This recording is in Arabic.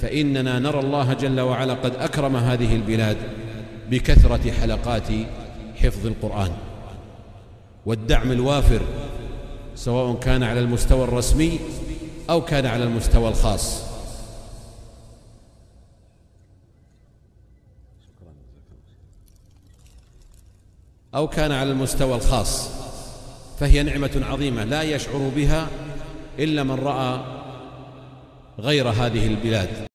فإننا نرى الله جل وعلا قد أكرم هذه البلاد بكثرة حلقات حفظ القرآن والدعم الوافر، سواء كان على المستوى الرسمي أو كان على المستوى الخاص. فهي نعمة عظيمة لا يشعر بها إلا من رأى غير هذه البلاد.